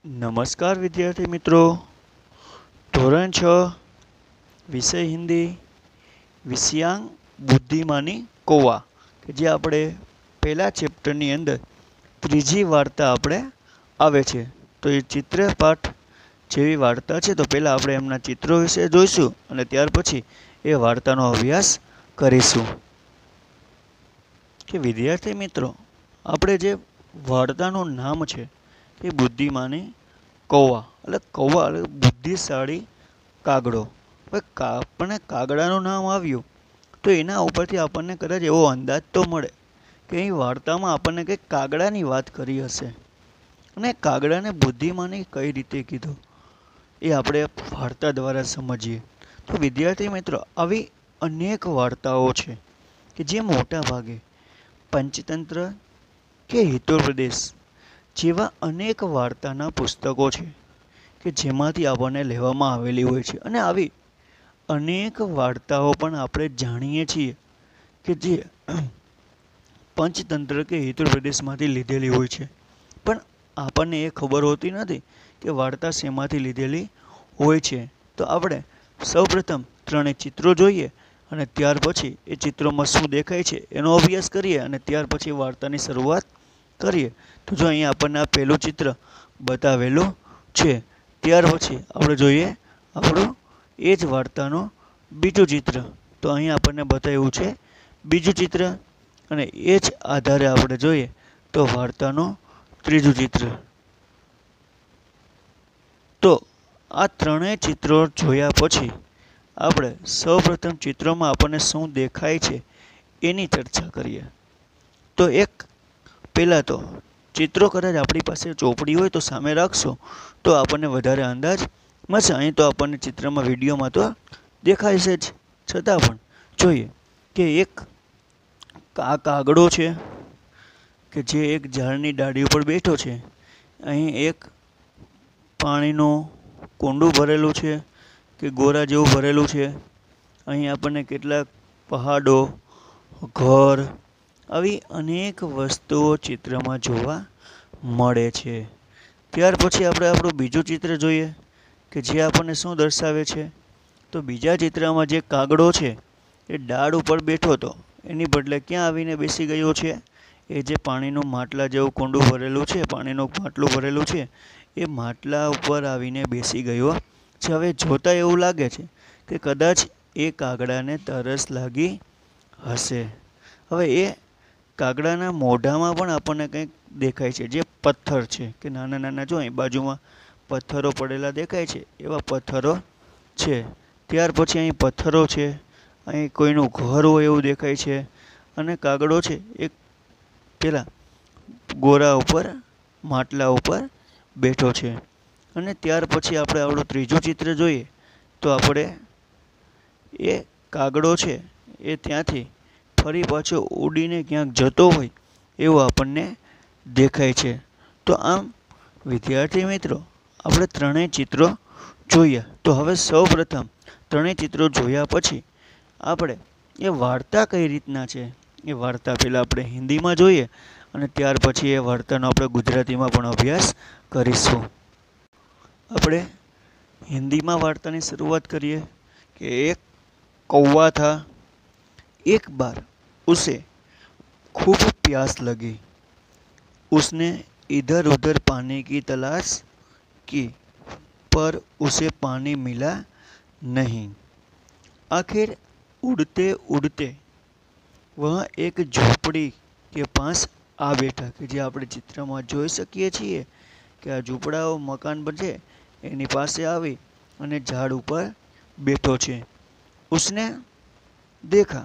नमस्कार विद्यार्थी मित्रों, धोरण 6 विषय हिंदी विषयांग बुद्धिमानी कौवा के जे आपणे पहला चेप्टरनी अंदर त्रीजी वार्ता आपणे आवे छे। तो ये चित्रपाठ जेवी वार्ता छे तो पहला आपणे एमना चित्रों विषे जोईशुं अने त्यार पछी ए वार्तानो अभ्यास करीशुं। के विद्यार्थी मित्रों, आपणे जे वार्तानुं नाम छे એ બુદ્ધિમાની કૌવા એટલે કૌવા એટલે બુદ્ધિશાળી કાગડો। હવે આપણને કાગડાનું નામ આવ્યું તો એના ઉપરથી આપણને કદાચ એવો અંદાજ તો મળે કે અહીં વાર્તામાં આપણને કંઈક કાગડાની વાત કરી હશે અને કાગડાને બુદ્ધિમાની કઈ રીતે કીધો એ આપણે વાર્તા દ્વારા સમજીએ। તો વિદ્યાર્થી મિત્રો, આવી અનેક વાર્તાઓ છે કે જે મોટા ભાગે પંચતંત્ર કે હિતોપદેશ જેવા અનેક વાર્તાના પુસ્તકો છે કે જેમાંથી આપણને લેવામાં આવેલી હોય છે અને આવી અનેક વાર્તાઓ પણ આપણે જાણીએ છીએ કે જે પંચતંત્ર કે હિતોપદેશમાંથી લીધેલી હોય છે, પણ આપણને એ ખબર હોતી નથી કે વાર્તા શેમાંથી લીધેલી હોય છે। તો આપણે સૌપ્રથમ ત્રણેય ચિત્રો જોઈએ અને ત્યાર પછી એ ચિત્રોમાં શું દેખાય છે એનો અભ્યાસ કરીએ અને ત્યાર પછી વાર્તાની શરૂઆત કરીએ। तो जो अहीं आपने आ पहलू चित्र बतावेलू छे, त्यार पछी आपणे जोईए आपणुं ए ज वार्तानुं बीजुं चित्र। तो अहीं आपने बताव्युं छे बीजुं चित्र अने ए ज आधारे आपणे जोईए तो वार्तानुं त्रीजुं चित्र। तो आ त्रणेय चित्रों जोया पछी आपणे सौप्रथम चित्रोमां आपणे शुं देखाय छे एनी चर्चा करीए। तो एक पहला तो चित्रों कदाच आपणी पासे चोपड़ी होय तो सामे राखशो तो आपने वधारे अंदाज मळशे। अहीं तो आपने चित्र में विडियो में तो देखाय छे ज, छतां पण जोईए के एक कागड़ो छे के जे एक झाड़नी डाળી पर बैठो छे। अहीं एक पाणीनुं कूंडुं भरेलुं छे के गोरा जेवुं भरेलुं छे। अहीं आपने केटलाक पहाड़ो, घर આવી અનેક વસ્તુઓ ચિત્રમાં જોવા મળે છે। ત્યાર પછી આપણે આપણું બીજું ચિત્ર જોઈએ કે જે આપણને શું દર્શાવે છે। તો બીજા ચિત્રમાં જે કાગડો છે એ ડાળ ઉપર બેઠો હતો એની બદલે ક્યાં આવીને બેસી ગયો છે? એ જે પાણીનું માટલા જેવું કુંડું ભરેલું છે, પાણીનું માટલું ભરેલું છે એ માટલા ઉપર આવીને બેસી ગયો છે। હવે જોતા એવું લાગે છે કે કદાચ એ કાગડાને તરસ લાગી હશે। હવે એ કાગડાના મોઢામાં પણ આપણને કંઈક દેખાય છે જે પથ્થર છે કે નાના નાના જો અહીં બાજુમાં પથ્થરો પડેલા દેખાય છે એવા પથ્થરો છે। ત્યાર પછી અહીં પથ્થરો છે, અહીં કોઈનું ઘર હોય એવું દેખાય છે અને કાગડો છે એક પેલા ગોરા ઉપર માટલા ઉપર બેઠો છે। અને ત્યાર પછી આપણે આપણું ત્રીજું ચિત્ર જોઈએ તો આપણે એ કાગડો છે એ ત્યાંથી ફરી પાછો ઉડીને ક્યાંક જતો હોય એવું આપણને દેખાય છે। તો આમ વિદ્યાર્થી મિત્રો, આપણે ત્રણેય ચિત્રો જોયા। તો હવે સૌપ્રથમ ત્રણેય ચિત્રો જોયા પછી આપણે એ વાર્તા કઈ રીતના છે એ વાર્તા પહેલાં આપણે હિન્દીમાં જોઈએ અને ત્યાર પછી એ વાર્તાનો આપણે ગુજરાતીમાં પણ અભ્યાસ કરીશું। આપણે હિન્દીમાં વાર્તાની શરૂઆત કરીએ કે એક कौवा था। एक बार उसे खूब प्यास लगी। उसने इधर उधर पानी की तलाश की पर उसे पानी मिला नहीं। आखिर उड़ते उड़ते वह एक झोपड़ी के पास आ बैठा कि जे આપણે ચિત્રમાં જોઈ શકીએ છીએ કે આ ઝૂંપડાઓ મકાન પર છે એની પાસે આવી અને ઝાડ ઉપર બેઠો છે। उसने देखा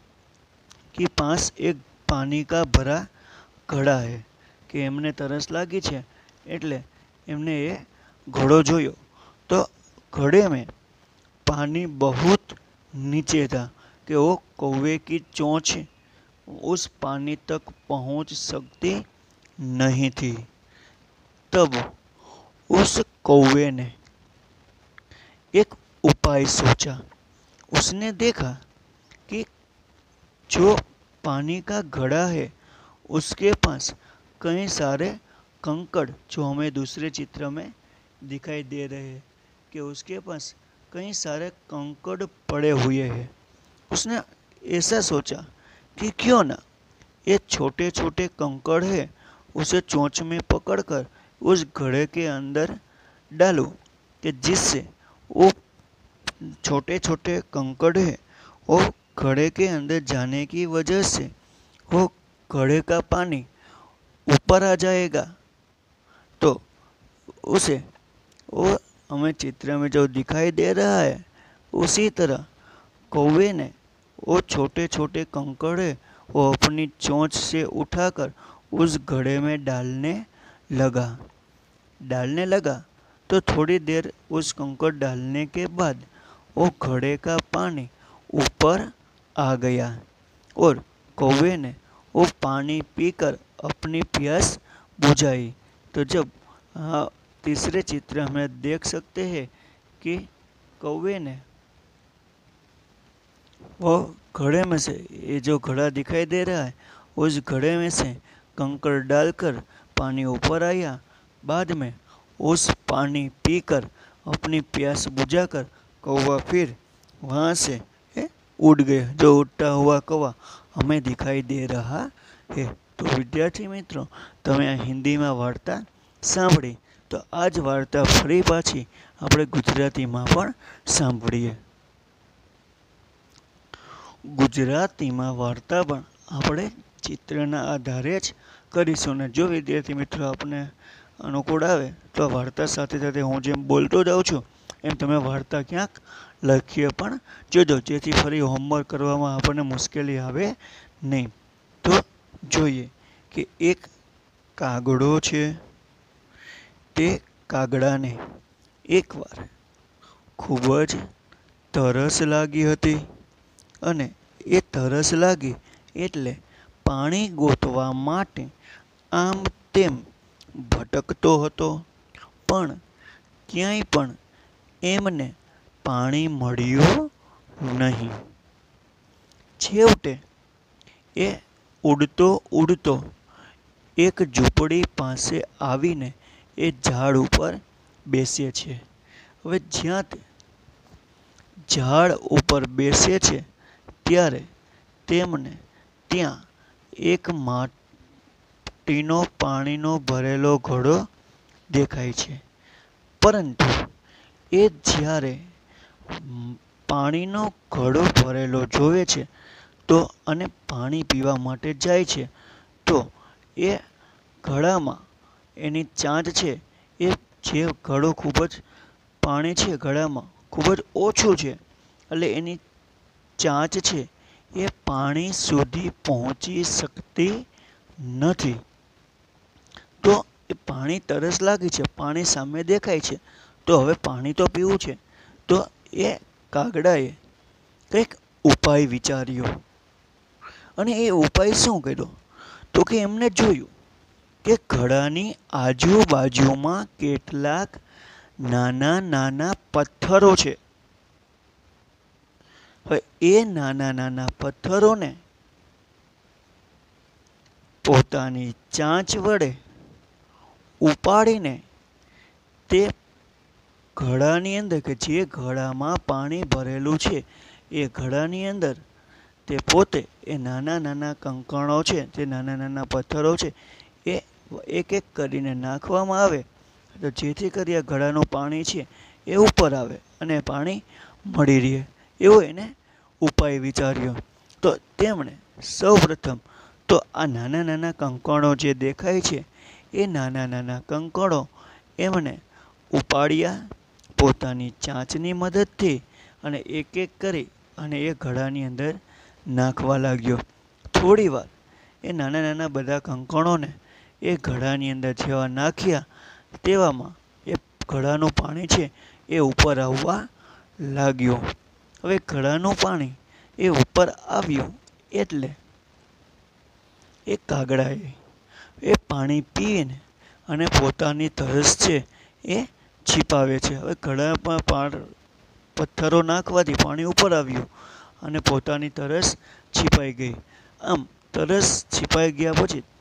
कि पास एक पानी का भरा घड़ा है कि एमने तरस लागी छे एटले एमने ये घड़ो जोयो तो घड़े में पानी बहुत नीचे था कि वो कौवे की चोंच उस पानी तक पहुंच सकती नहीं थी। तब उस कौवे ने एक उपाय सोचा। उसने देखा कि जो पानी का घड़ा है उसके पास कई सारे कंकड़ जो हमें दूसरे चित्र में दिखाई दे रहे हैं कि उसके पास कई सारे कंकड़ पड़े हुए हैं। उसने ऐसा सोचा कि क्यों ना ये छोटे छोटे कंकड़ है उसे चोंच में पकड़कर उस घड़े के अंदर डालूं कि जिससे वो छोटे छोटे कंकड़ है वो घड़े के अंदर जाने की वजह से वो घड़े का पानी ऊपर आ जाएगा। तो उसे वो हमें चित्र में जो दिखाई दे रहा है उसी तरह कौवे ने वो छोटे छोटे कंकड़ है वो अपनी चोंच से उठाकर उस घड़े में डालने लगा। तो थोड़ी देर उस कंकड़ डालने के बाद वो घड़े का पानी ऊपर आ गया और कौवे ने वो पानी पीकर अपनी प्यास बुझाई। तो जब तीसरे चित्र में देख सकते हैं कि कौवे ने वो घड़े में से ये जो घड़ा दिखाई दे रहा है उस घड़े में से कंकड़ डालकर पानी ऊपर आया। बाद में उस पानी पीकर अपनी प्यास बुझाकर कौवा फिर वहाँ से उड़ गया। जो उड़ता हुआ कौवा हमें दिखाई दे रहा है। तो विद्यार्थी मित्रों તમે આ હિન્દીમાં વાર્તા સાંભળી તો આ જ વાર્તા ફરી પાછી આપણે ગુજરાતીમાં પણ સાંભળીએ। ગુજરાતીમાં વાર્તા પણ આપણે ચિત્રના આધારે જ કરીશું ને જો વિદ્યાર્થી મિત્રો આપને અનુકૂળ આવે તો વાર્તા સાથે સાથે હું જેમ બોલતો જાઉં છું એમ તમે વાર્તા ક્યાંક લખીએ પણ જોજો જેથી ફરી હોમવર્ક કરવામાં આપણને મુશ્કેલી આવે નહીં। તો જોઈએ કે એક કાગડો છે તે કાગડાને એકવાર ખૂબ જ તરસ લાગી હતી અને એ તરસ લાગી એટલે પાણી ગોતવા માટે આમ તેમ ભટકતો હતો પણ ક્યાંય પણ એમને પાણી મળ્યું નહીં। છેવટે એ ઉડતો ઉડતો એક ઝૂંપડી પાસે આવીને એ ઝાડ ઉપર બેસે છે। હવે જ્યાં તે ઝાડ ઉપર બેસે છે ત્યારે તેમને ત્યાં એક માટીનો પાણીનો ભરેલો ઘડો દેખાય છે। પરંતુ એ જ્યારે પાણીનો ઘડો ભરેલો જોવે છે તો અને પાણી પીવા માટે જાય છે તો એ ઘડામાં એની ચાંચ છે એ જે ઘડો ખૂબ જ પાણી છે ઘડામાં ખૂબ જ ઓછું છે એટલે એની ચાંચ છે એ પાણી સુધી પહોંચી શકતી નથી। તો એ પાણી તરસ લાગી છે પાણી સામે દેખાય છે તો હવે પાણી તો પીવું છે તો એ કાગડાએ કંઈક ઉપાય વિચાર્યો અને એ ઉપાય શું કર્યો તો કે એમને જોયું કે ઘડાની આજુબાજુમાં કેટલાક નાના નાના પથ્થરો છે। હવે એ નાના નાના પથ્થરોને પોતાની ચાંચ વડે ઉપાડીને તે ઘડાની અંદર કે જે ઘડામાં પાણી ભરેલું છે એ ઘડાની અંદર તે પોતે એ નાના નાના કંકણો છે જે નાના નાના પથ્થરો છે એ એક એક કરીને નાખવામાં આવે તો જેથી કરી આ ઘડાનું પાણી છે એ ઉપર આવે અને પાણી મળી રહે એવો એને ઉપાય વિચાર્યો। તો તેમણે સૌપ્રથમ તો આ નાના નાના કંકણો જે દેખાય છે એ નાના નાના કંકણો એમને ઉપાડ્યા પોતાની ચાંચની મદદથી અને એક એક કરી અને એ ઘડાની અંદર નાખવા લાગ્યો। થોડીવાર એ નાના નાના બધા કંકણોને એ ઘડાની અંદર જેવા નાખ્યા તેવામાં એ ઘડાનું પાણી છે એ ઉપર આવવા લાગ્યું। હવે ઘડાનું પાણી એ ઉપર આવ્યું એટલે એ કાગડાએ એ પાણી પીને અને પોતાની તરસ છે એ છીપાવે છે। હવે ઘડામાં પથ્થરો નાખવાથી પાણી ઉપર આવ્યું અને પોતાની તરસ છીપાઈ ગઈ। આમ તરસ છીપાઈ ગયા પછી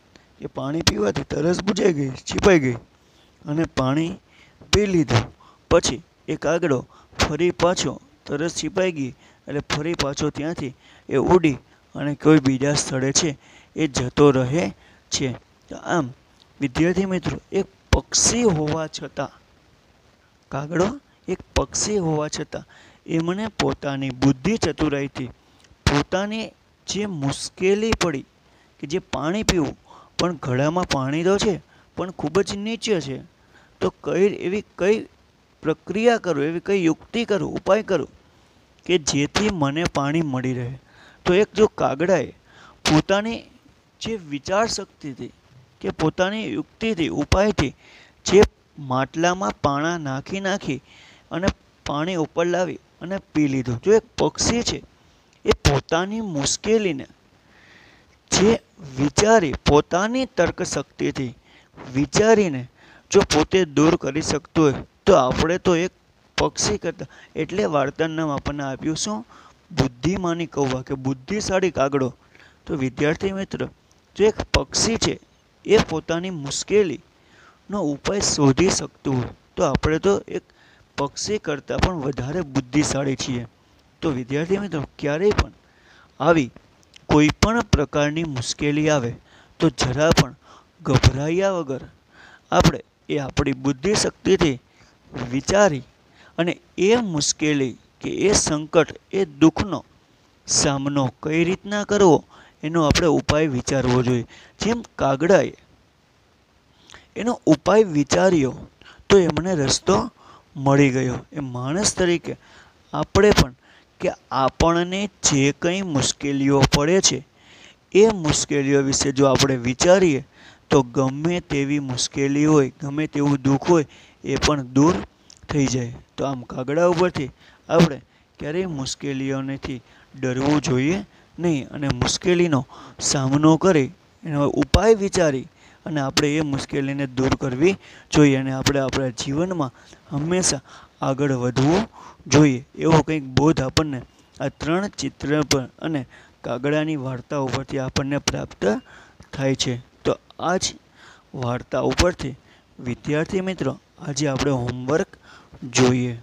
કે પાણી પીવાથી તરસ બુજાઈ ગઈ, છીપાઈ ગઈ અને પાણી પી લીધું. પછી એ કાગડો ફરી પાછો તરસ છીપાઈ ગઈ એટલે ફરી પાછો ત્યાંથી એ ઉડી અને કોઈ બીજા સ્થળે છે એ જતો રહે છે. તો આમ વિદ્યાર્થી મિત્રો, એક પક્ષી હોવા છતાં, કાગડો એક પક્ષી હોવા છતાં એમને પોતાની બુદ્ધિ ચતુરાઈથી પોતાની જે મુશ્કેલી પડી કે જે પાણી પીવું, પણ ગળામાં પાણી તો છે પણ ખૂબ જ નીચે છે, તો એવી કઈ પ્રક્રિયા કરું, એવી કઈ યુક્તિ કરું, ઉપાય કરું કે જેથી મને પાણી મળી રહે. તો એક જો કાગડાએ પોતાની જે વિચાર શક્તિથી કે પોતાની યુક્તિથી, ઉપાયથી જે માટલામાં પાણા નાખી અને પાણી ઉપર લાવી અને પી લીધું. જો એક પક્ષી છે એ પોતાની મુશ્કેલીને જે વિચારી, પોતાની તર્ક શક્તિથી વિચારીને જો પોતે દૂર કરી શકતું હોય, તો આપણે તો એક પક્ષી કરતા, એટલે વાર્તાનું નામ આપણને આપ્યું શું? બુદ્ધિમાની કૌવા, કે બુદ્ધિશાળી કાગડો. તો વિદ્યાર્થી મિત્ર, જો એક પક્ષી છે એ પોતાની મુશ્કેલીનો ઉપાય શોધી શકતું હોય, તો આપણે તો એક પક્ષી કરતાં પણ વધારે બુદ્ધિશાળી છીએ. તો વિદ્યાર્થી મિત્રો, ક્યારેય પણ આવી કોઈ પણ પ્રકારની મુશ્કેલી આવે તો જરા પણ ગભરાયા વગર આપણે એ આપણી બુદ્ધિ શક્તિથી વિચારી અને એ મુશ્કેલી કે એ સંકટ, એ દુઃખનો સામનો કઈ રીતના કરવો એનો આપણે ઉપાય વિચારવો જોઈએ. જેમ કાગડાએ એનો ઉપાય વિચાર્યો તો એમને રસ્તો મળી ગયો. એ માણસ તરીકે આપણે પણ કે આપણને જે કંઈ મુશ્કેલીઓ પડે છે એ મુશ્કેલીઓ વિશે જો આપણે વિચારીએ તો ગમે તેવી મુશ્કેલી હોય, ગમે તેવું દુઃખ હોય, એ પણ દૂર થઈ જાય. તો આમ કાગડા ઉપરથી આપણે ક્યારેય મુશ્કેલીઓથી ડરવું જોઈએ નહીં, અને મુશ્કેલીનો સામનો કરી એનો ઉપાય વિચારી અને આપણે એ મુશ્કેલીને દૂર કરવી જોઈએ, અને આપણે આપણા જીવનમાં હંમેશા આગળ વધવું જોઈએ. એવો કંઈક બોધ આપણને આ 3 ચિત્ર પર અને કાગડાની વાર્તા ઉપરથી આપણને પ્રાપ્ત થાય છે. તો આ જ વાર્તા ઉપરથી વિદ્યાર્થી મિત્રો, આજે આપણે હોમવર્ક જોઈએ.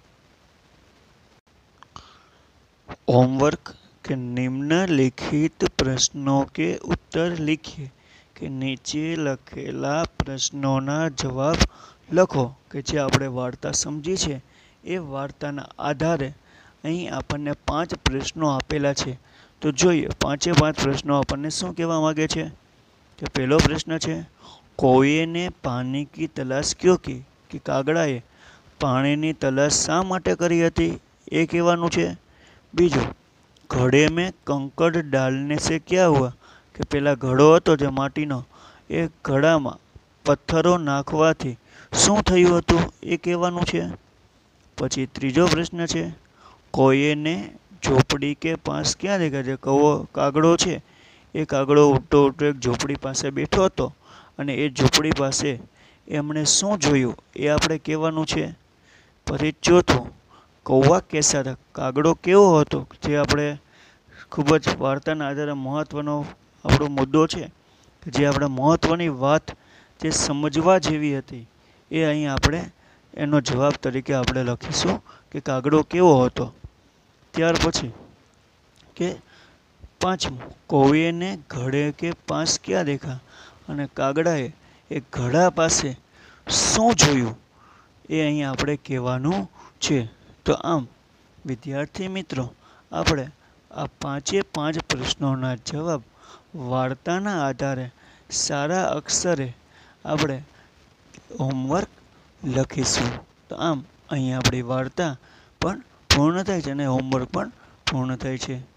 होमवर्क के निम्नलिखित प्रश्नों के उत्तर लिखिए કે નીચે લખેલા પ્રશ્નોના જવાબ લખો. કે જે આપણે વાર્તા સમજી છે એ વાર્તાના આધારે અહીં આપણને 5 પ્રશ્નો આપેલા છે. તો જોઈએ 5 પ્રશ્નો આપણને શું કહેવા માગે છે. કે પહેલો પ્રશ્ન છે, કોઈએ ને પાણી કી તલાશ ક્यों की, કે કાગડાએ પાણીની તલાશ શા માટે કરી હતી એ કહેવાનું છે. બીજું, ઘડે में कंकड़ डालने से क्या हुआ, કે પેલા ઘડો હતો જે માટીનો, એ ઘડામાં પથ્થરો નાખવાથી શું થયું હતું એ કહેવાનું છે. પછી ત્રીજો પ્રશ્ન છે, કોઈએ ને ઝોપડી કે પાસ ક્યાં દેખા, જે કાગડો છે એ કાગડો ઉડતો ઉડતો એક ઝોપડી પાસે બેઠો હતો અને એ ઝોપડી પાસે એમણે શું જોયું એ આપણે કહેવાનું છે. પછી ચોથું, કૌવા કેસા થા, કાગડો કેવો હતો, જે આપણે ખૂબ જ વાર્તાના આધારે મહત્ત્વનો આપણો મુદ્દો છે, કે જે આપણે મહત્ત્વની વાત જે સમજવા જેવી હતી એ અહીં આપણે એનો જવાબ તરીકે આપણે લખીશું કે કાગડો કેવો હતો. ત્યાર પછી કે 5મું, કોઈએ ને ઘડે કે પાસ ક્યાં દેખા, અને કાગડાએ એ ઘડા પાસે શું જોયું એ અહીં આપણે કહેવાનું છે. તો આમ વિદ્યાર્થી મિત્રો, આપણે આ 5 પ્રશ્નોના જવાબ વાર્તાના આધારે સારા અક્ષરે આપણે હોમવર્ક લખીશું. તો આમ અહીં આપણી વાર્તા પણ પૂર્ણ થાય છે અને હોમવર્ક પણ પૂર્ણ થાય છે.